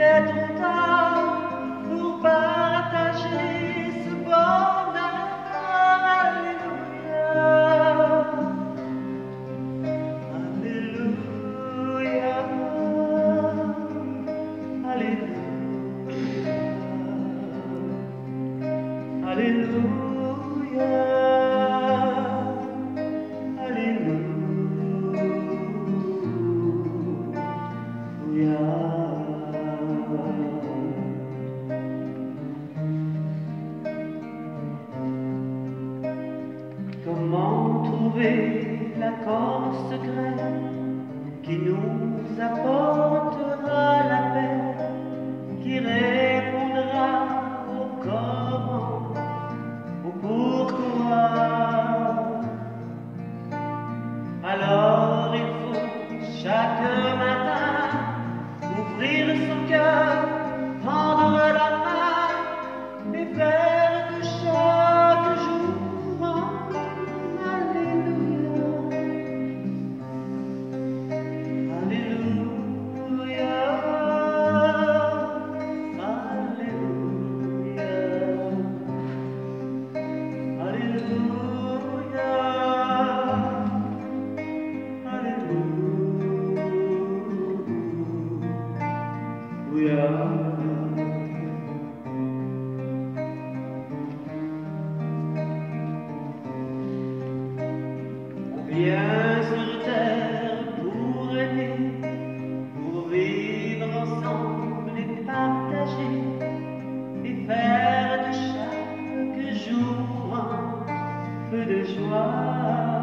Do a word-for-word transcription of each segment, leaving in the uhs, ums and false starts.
est trop tard pour partager ce bonheur. Alléluia, Alléluia, Alléluia, Alléluia, Alléluia. Comment trouver l'accord secret qui nous apportera la paix, qui répondra au comment, au pourquoi? Alors il faut chaque matin ouvrir son cœur, tendre la main et faire de chaque jour un Alléluia, Alléluia, Alléluia, Alléluia, Alléluia. On vient sur terre pour aimer, pour vivre ensemble et partager, et faire de chaque jour un peu de joie.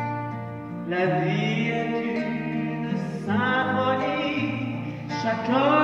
La vie est une symphonie, chacun